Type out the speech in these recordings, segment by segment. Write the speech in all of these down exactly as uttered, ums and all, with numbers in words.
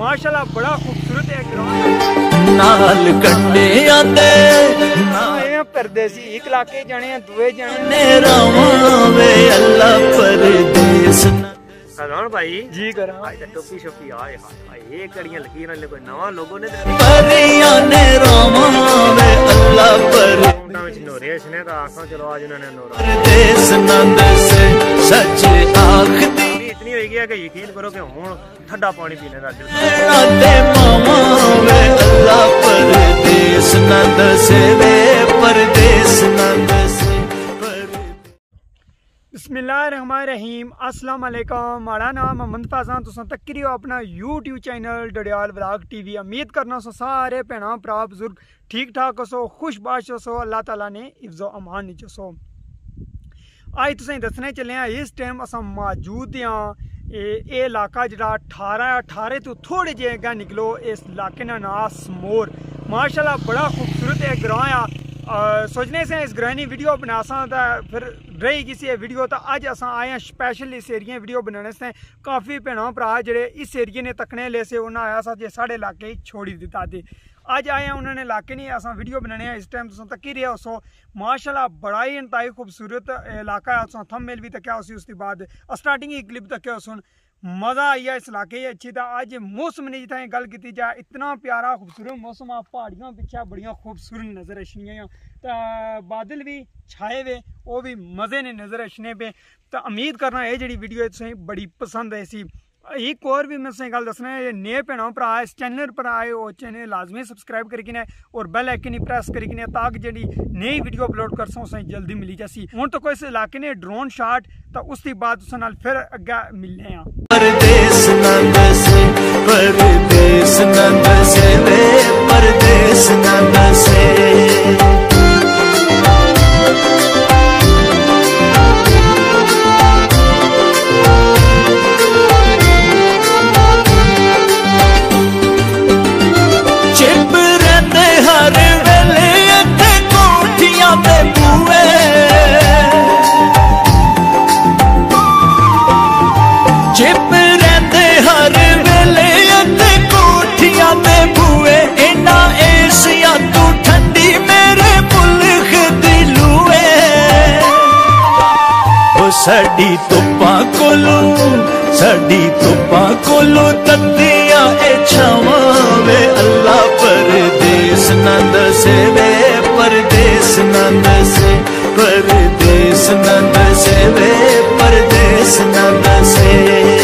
माशाल्लाह बड़ा खूबसूरत है ग्राउंड नाल कंडे आंदे परदेसी एक इलाके जाने दुए जाने वे अल्लाह परदेस सलाम भाई जी करा आज टोपी शोपी आए हाय ये कड़ियां लगी रहने कोई नवा लोगों ने परियां ने रामा वे अल्लाह पर विच नोरेश ने का आखा चलो आज उन्होंने नोरा परदेस नंद से सच आखदी इतनी हो गया कि यकीन करो कि हुन ठंडा पानी पीने दा दिल ते मामा वे अल्लाह परदेस नंद से वे परदेस नंद से बिस्मिल्लाहिर्रहमानिर्रहीम अस्सलाम वालेकुम। माड़ा नाम मोहम्मद फैज़ान तुसां तक करियो अपना YouTube channel Dadiyal vlog TV. उम्मीद करना सो सारे भैणां भरा बुजुर्ग ठीक ठाक हो सो खुशबाश हो सो अल्लाह ताला ने हिफ्ज़ो अमान च सो। अज तुसें दस्सने चले आं इस टाइम असां मौजूद हां ये इलाका जिहड़ा अठारह अठारह तो थोड़े जे अग्गें निकलो इस इलाके का नाम समोर माशाल्लाह बड़ा खूबसूरत है ग्रां आ। सोचने से इस ग्रां की वीडियो बना सा फिर रही किसी वीडियो तो अज अस आए हैं स्पैशल इस एरिए वीडियो बनाने से काफ़ी भैन भरा जेह्ड़े इस एरिए ने तकने ले से उन्हें आया सा जे साढ़े इलाके छोड़ी दिता दे अज आए हैं उन्होंने इलाके नहीं अस वीडियो बनाने इस टाइम तुम तकी रहे हो माशाल्लाह बड़ा ही इंतहाई खूबसूरत इलाका है। तुम थंबनेल भी तक्या उसी उसके बाद स्टार्टिंग ही क्लिप तक्या सुन मज़ा आई है इस इलाके अच्छी था। अज मौसम ने जितना गल की जाए इतना प्यारा खूबसूरत मौसम आ पहाड़ियों पिछे बड़िया खूबसूरत नज़र अछनियां तो बादल भी छाए हुए वो भी मज़े ने नज़र अछने पे तो उम्मीद करना ये जी वीडियो तुसें बड़ी पसंद आई सी। एक और भी मैं तुसें गल दसना है नए भैनों भरा इस चैनल पर आए वो चैनल लाजमी सब्सक्राइब करके और बैल आइकन प्रेस करके ताकि जी नई वीडियो अपलोड कर सो जल्दी मिली जासी। हुण तो कोई इस इलाके ने ड्रोन शॉट तो उसके बाद उस नाल फिर अगे मिलने हैं। परदेस नंद से परदेस नंद से वे परदेस नंद से साडी तुप्पा कोलो साडी तुप्पा कोलो तत्तियां ए छावां वे अल्लाह परदेस नंद से वे परदेस नंद से परदेस नंद से वे परदेस नंद से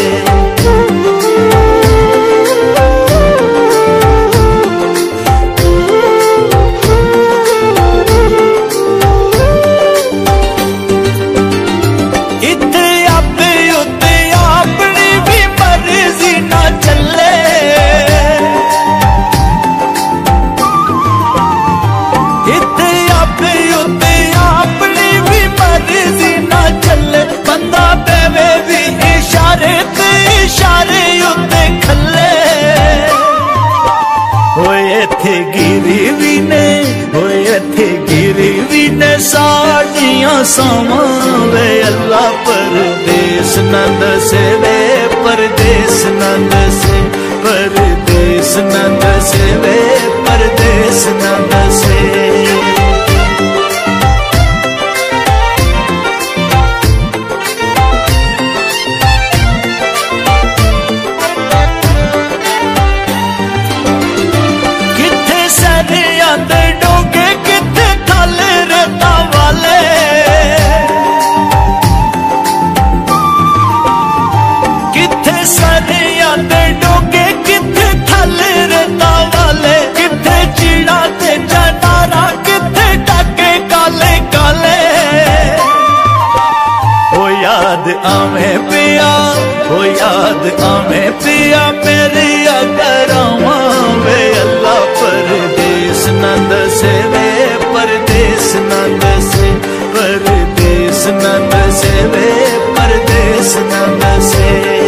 साड़ियां सावां वे अल्लाह परदेस नंद से वे परदेस नंद से परदेस नंद से वे परदेस नंद से आवे पिया हो याद आवे पिया मेरी अगरावा वे अल्लाह परदेस नंद से वे परदेस नंद से परदेस नंद से वे परदेस नंद से।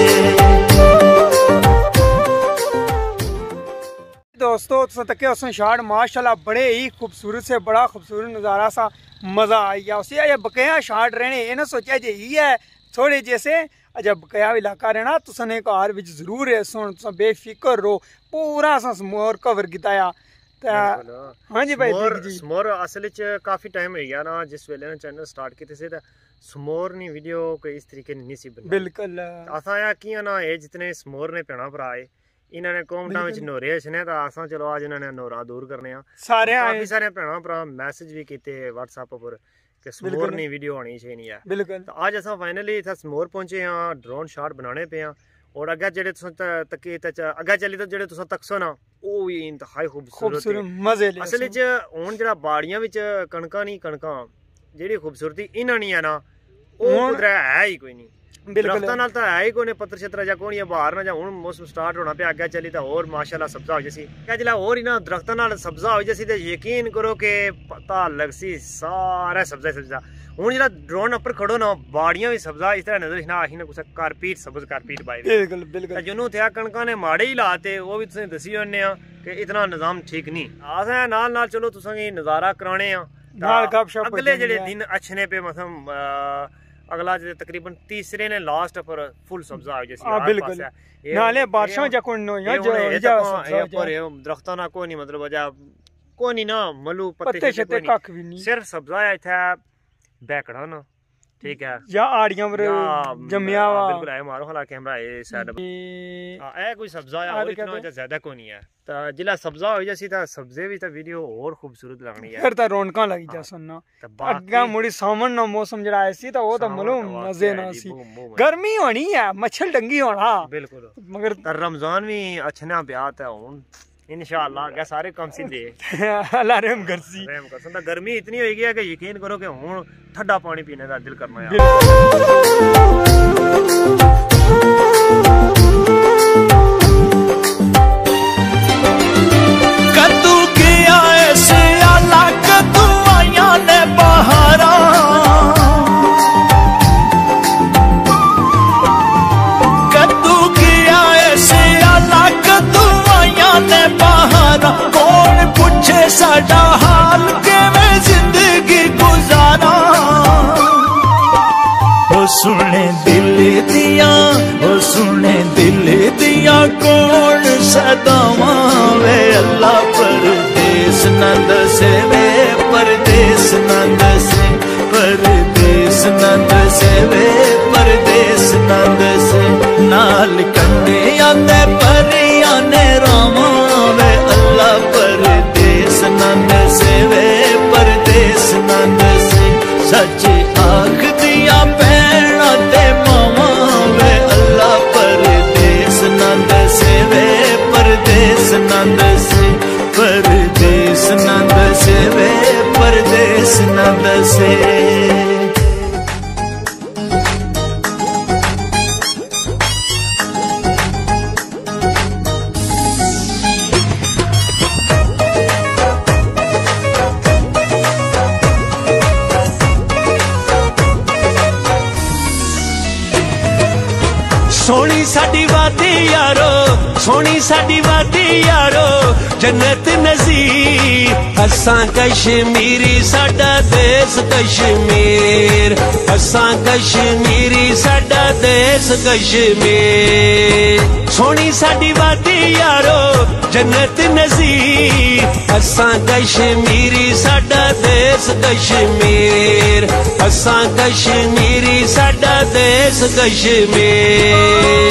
दोस्तों तुम तक उस शाट माशाल्लाह बड़े ही खूबसूरत से बड़ा खूबसूरत नज़ारा सा मज़ा आई गया उसे ये बकया शाट रहने ये ना सोचा जे ही है थोड़े जैसे अजा बकाया इलाका रहना तुसा ने घर विच जरूर है सुन तुसा बेफिक्र रहो पूरा असा समोर कवर कीता। हाँ जी भाई समोर असल च काफी टाइम हो गया ना जिस वेले ना चैनल स्टार्ट कीते से समोर नी वीडियो कोई इस तरीके नहीं सी बनी बिल्कुल असा या किया ना ये जितने समोर ने भैणा भरा है इन्होंने कॉमेंटा विच नोरे छने ता असा चलो आज इन्होंने नोरा दूर करने सारे काफी सारे भैणा भरा मैसेज भी कीते व्हाट्सएप पर कि समोर नी वीडियो आनी चाहिए है बिल्कुल। तो आज असा फाइनली इत्थे समोर पहुंचे हां ड्रोन शॉट बनाने पे हां और अग्गे जेडे तुस तके अग्गे चली तो जेडे तुस तकसो ना ओ भी इंतहाई खूबसूरत मजे ले असल च हुन जेड़ा बाड़ियां विच कणकां नहीं कणकां जेडी खूबसूरती इन्हां नहीं है ना ओ उधर है ही कोई नहीं दरख्तां नाल तां है ही कोई नहीं पत्थर छतरा जा कोई बाहर ना जा हुन मौसम स्टार्ट होना पे अग्गे चली तां और माशाल्लाह सब्जा हो जैसी क्या जिला और ही ना दरख्तां नाल सब्जा हो जैसी ते यकीन करो कि पता लगसी सारा सब्जा सब्जा हूँ जो ड्रोन उपर खड़ो ना बाड़ियां भी सब्जा इस तरह नजर ना आही ना कुछ कारपीट सबज कारपीट बाई बिल्कुल बिल्कुल जिन्हों थे कणकां ने माड़े ही लाते वो भी तुसें दसी ओने आ कि इतना निजाम ठीक नहीं असें नाल नाल चलो तुसें गी नज़ारा कराने आ नाल गपशप अगले जेडे दिन अच्छने पे मतलब अगला जो तकरीबन तीसरे ने लास्ट पर फुल सब्जा आ जैसी हां बिल्कुल नाले बारिशां जकोन नो या जो जा सब्जा पर दरख्तां ना कोई नहीं मतलब जा कोई नहीं ना मलू पत्ते छते कख भी नहीं सिर्फ सब्जा है इत्थे बैकड़ा ना ठीक है या आड़ियां पर जम्मिया वा बिल्कुल है मारो हला कैमरा ए साइड हां ए कोई सब्जा है और इतना ज्यादा को नहीं है तो जिला सब्जा हो जैसी ता सब्जे भी ता वीडियो और खूबसूरत लगनी है फिर ता रौनकां लगी जा सुनना अग्गा मुड़ी सावन ना मौसम जड़ा ऐसी ता वो ता मलो मजे ना सी गर्मी होनी है मच्छर डंगी होना बिल्कुल मगर रमजान भी अच्छना ब्यात है हुन इंशाअल्लाह क्या सारे काम सीधे अल्लाह रहम करसी रहम करसन ता गर्मी इतनी हो गई है कि यकीन करो कि हुन ठंडा पानी पीने का दिल करना है कद्दू किया ऐसे अलग दुआया ने बहारा कद्दू किया ऐसे अलग दुआया ने बहारा कौन पूछे साडा हाल किवें जिंदगी गुजारा ओ सुने दिल दिया ओ सुने दिल दिया कौन सदावा वे अल्लाह परदेस न दसे वे परदेस न दसे परदेस न दसे वे परदेस न दसे नाल कंडे आंदे परियां ने रामा वे अल्लाह परदेस न दसे वे परदेस न दसे सच आख दिया पैणा ते मावा वे अल्लाह परदेस न दसे वे परदेस न दसे परदेस न दसे वे परदेस न दसे सोनी साडी वादी यारो सोनी साडी वादी यारो जन्नत नज़ीर असां कश्मीरी साडा देश कश्मीर असां कश्मीरी साडा देश कश्मीर सोनी साडी वादी यारो जन्नत नज़ीर असां कश्मीरी साडा देश कश्मीर असां कश्मीरी साडा देश कश्मीर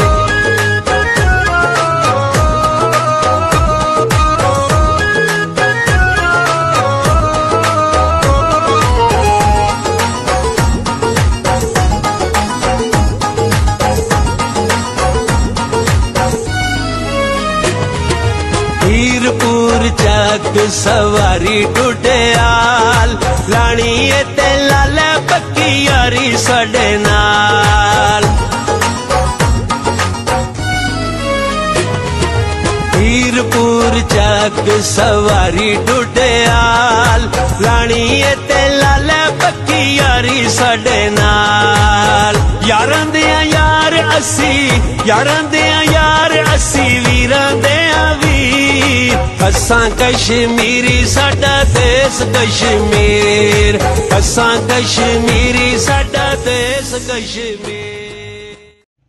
हीरपुर चक सवारी टुटियाल लानी ते लाल पक्की यारी साडे नाल हीरपुर चक सवारी टुटियाल लानी ते लाल पक्की यारी साडे नाल यारां दे यार असी यारां दे यार असी वीरां दे वीर असां कश्मीरी साडा देश कश्मीर असां कश्मीरी साडा देश कश्मीर।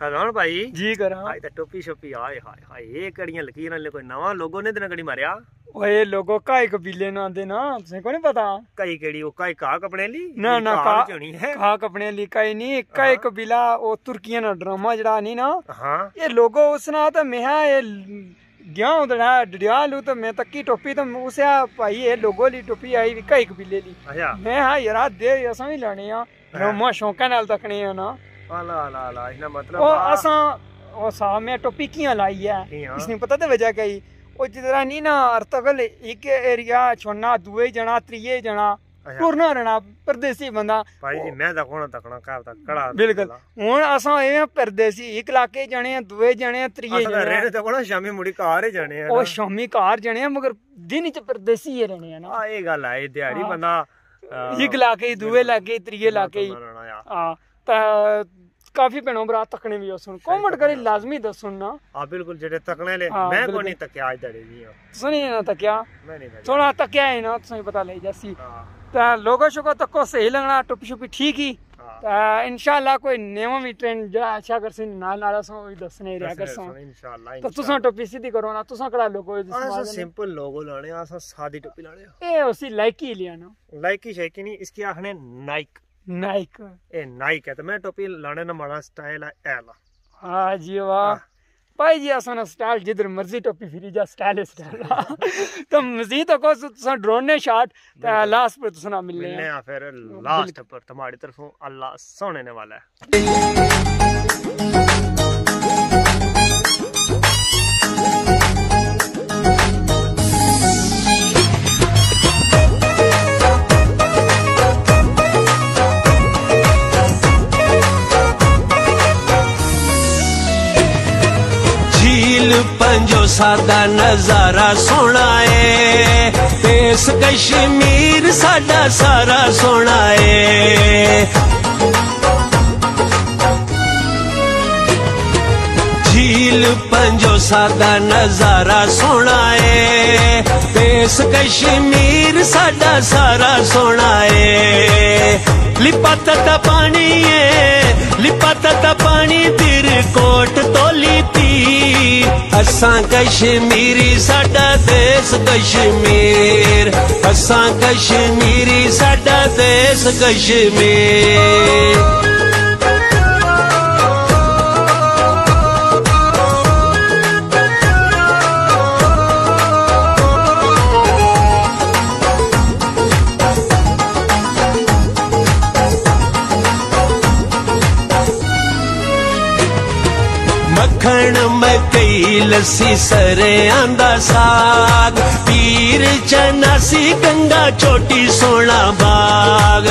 फैजान भाई जी करा आज तो टोपी शोपी आए हाय हाय ये कड़ियां लकीरां ले कोई नवा लोगो ने दिन कड़ी मारिया ओए लोगो काई कबीले ना आंदे ना तुसे को नहीं पता कई केड़ी ओ काई का कपड़े ली ना ना का होनी है का कपड़े ली काई नहीं काई कबीला ओ तुर्किया ना ड्रामा जड़ा नहीं ना हां ये लोगो उसना तो मैं ये गया उधर डडियाल तो मैं तक्की टोपी तो उसे भाई ये लोगो ली टोपी आई भी कई कबीले ली मैं हां यार दे असा भी लाने आ ड्रामा शौका नाल तकने आ ना आला आला आला इना मतलब ओ असा ओ सा मैं टोपी कियां लाई है इसने पता ते वजह कई ओ जिधर नहीं ना अर्तगल एक एरिया छोना दुए जना त्रिये जना टुरना रहना परदेसी बंदा भाई जी मैं तकना तकना का कड़ा बिल्कुल हुन असा ए परदेसी एक इलाके जने दुए जने त्रिये जने रहने तो कोना शामी मुड़ी कार जने ओ शामी कार जने मगर दिन च परदेसी ही रहने ना आ ए गल है दिहाड़ी बंदा एक इलाके दुए इलाके त्रिये इलाके हां ता काफी भैनों भरा तकने भी सुन कमेंट करी लाजमी दसुन ना हां बिल्कुल जेडे तकने ले मैं को नहीं तकिया आज दड़े जी सुनी ना तकिया मैं नहीं थोड़ा तकिया है ना तुसें पता ले जैसी ता लोगो शको तको सही लगना टोपी शोपी ठीक ही ता इंशाल्लाह कोई नेवा भी ट्रेंड जा अच्छा करसिन नाल नाल सो दसने रहा करसो इंशाल्लाह तो तुसा टोपी सीधी करो ना तुसा कड़ा लोगो ऐसा सिंपल लोगो लाने ऐसा सादी टोपी लाने ए उसी लाइकी लिया ना लाइकी है कि नहीं इसकी आखने नाइक नाइक ए नाइक है तो मैं टोपी लाने ना माड़ा स्टाइल है एला हां जी वाह भाई जी आसान स्टाइल जिधर मर्जी टोपी फिरी जा स्टाइल स्टाइल तो मजीद को तुसा ड्रोन ने शॉट लास्ट पर तुसा मिलने मिलने आ फिर लास्ट पर तुम्हारी तरफों अल्लाह सोने वाला है पंजो सादा नजारा सोना है देश कश्मीर साडा सारा सोना है झील पंजो सादा नजारा सोना है देश कश्मीर साडा सारा सोना है लिपाता पानी है लिपाता पानी तिर कोट तोली थी असा कश्मीरी साडा देश कश्मीर असा कश्मीरी साडा देश कश्मीर मक्खन मकई लस्सी सरे आंदा साग पीर चनासी गंगा चोटी सोना बाग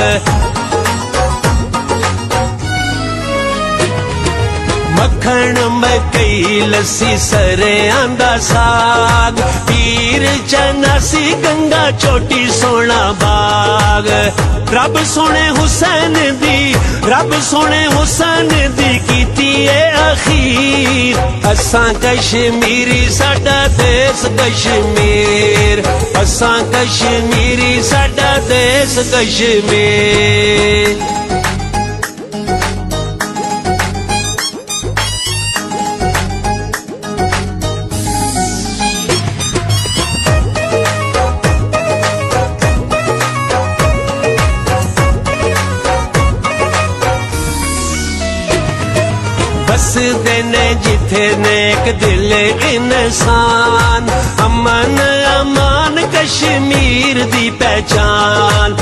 मक्खन मकई लस्सी सरे आंदा साग पीर चनासी गंगा चोटी सोना बाग रब सोने हुसैन दी रब सोने हुसैन दी कीती है अखीर असा कश्मीरी साडा देश कश्मीर असा कश्मीरी साडा देश कश्मीर बस देने जिथे नेक दिल इंसान अमन अमान कश्मीर दी पहचान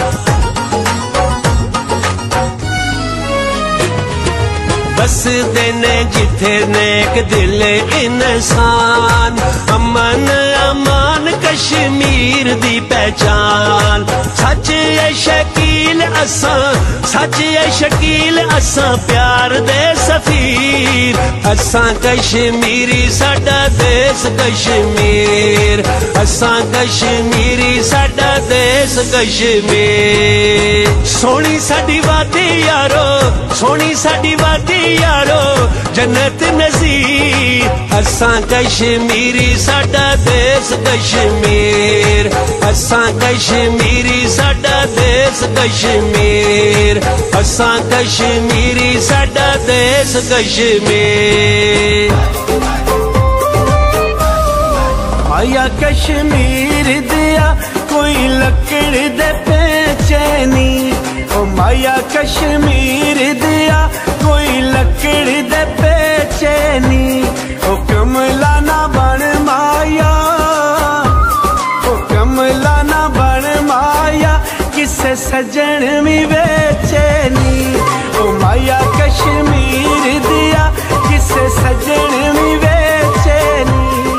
बस देने जिथे नेक दिल इंसान अमन अमान कश्मीर दी पहचान सच है शकील असा सच है शकील असा प्यार दे सफीर असा कश्मीरी साडा देश कश्मीर असा कश्मीरी साडा देश कश्मीर सोनी साडी वादी यारो सोनी साडी वादी यारो जन्नत बेत नज़ीर असां कश्मीरी साडा देश कश्मीर असां कश्मीरी साडा देश कश्मीर असां कश्मीरी साडा देश कश्मीर माया कश्मीर दिया कोई लकड़ दे पेचे नी ओ माया कश्मीर दिया कोई लकड़ दे पेचे नी ओ कमला ना बन माया ओ कमला ना बन माया किसे सजन भी बेचे नी ओ माया कश्मीर दिया किसे सजन भी बेचे नी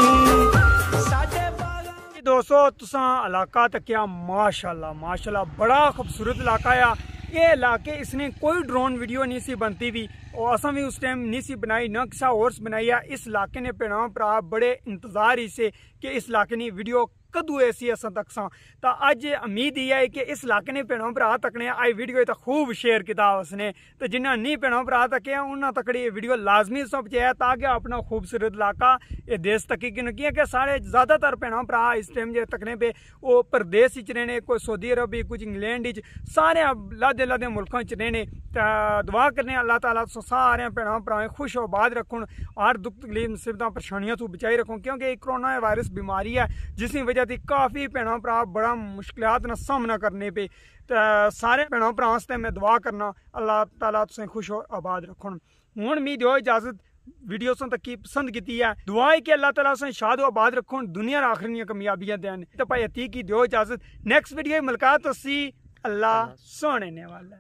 दोस्तों तुसा इलाका तकिया माशाल्लाह माशाल्लाह बड़ा खूबसूरत इलाका है ये इलाके इसने कोई ड्रोन वीडियो नहीं सी बनती भी और असा भी उस टाइम नहीं सी बनाई ना किसा और बनाई है इस इलाके ने भैनों भरा बड़े इंतजार ही से कि इस इलाके ने वीडियो कदू ऐसी असा तक सा तो अज उम्मीद ये है कि इस इलाके ने भैनों भरा तकने आई वीडियो तो खूब शेयर किया उसने तो जिन्हें नहीं भैनों भरा तके उन्होंने तकड़ी ये वीडियो लाजमी सब पहुँचाया ताकि अपना खूबसूरत इलाका ये देश तकी क्योंकि सारे ज़्यादातर भैनों भरा इस टाइम जो तकने पे वो प्रदेश च रहने कोई सऊदी अरब कुछ इंग्लैंड सारे लादे लादे मुल्कों च रहने दुआ करने अल्लाह ताला सारे भैनों भराएं खुश आबाद रखन हर दुख तकलीफ मुसीबत परेशानियों तो बचाई रखो क्योंकि कोरोना वायरस बीमारी है जिसकी वजह से काफ़ी भैनों भरा बड़ा मुश्किलात का सामना करने पे तो सारे भैनों भरावां आस्ते मैं दुआ करना अल्लाह ताला तुसें खुश और आबाद रखन हुण मी दिओ इजाजत वीडियो तक की पसंद की है दुआ है कि अल्लाह ताला तुसें शाद आबाद रखन दुनिया आखिर दियां कामयाबियां देन तो भाई अती की दिओ इजाजत नेक्स्ट वीडियो मुलाकात होसी अल्लाह सोने ने वाला